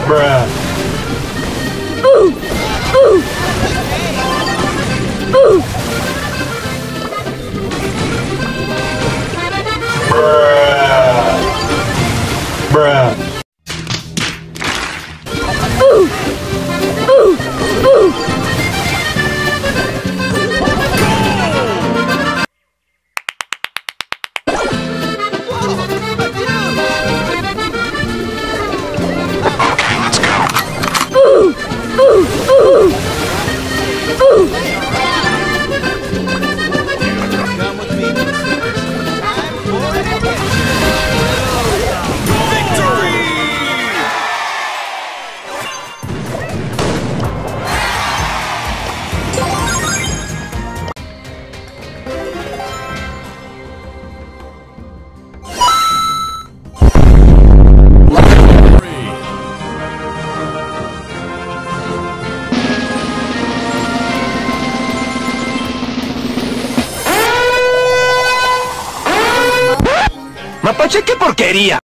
Bruh. Ooh! Ooh! Ooh! Bruh. Bruh. Ooh! Ooh! Ooh! Ooh! Ooh! Ooh! Ooh! Come with me, Slippers. Time for victory! Mapache, qué porquería.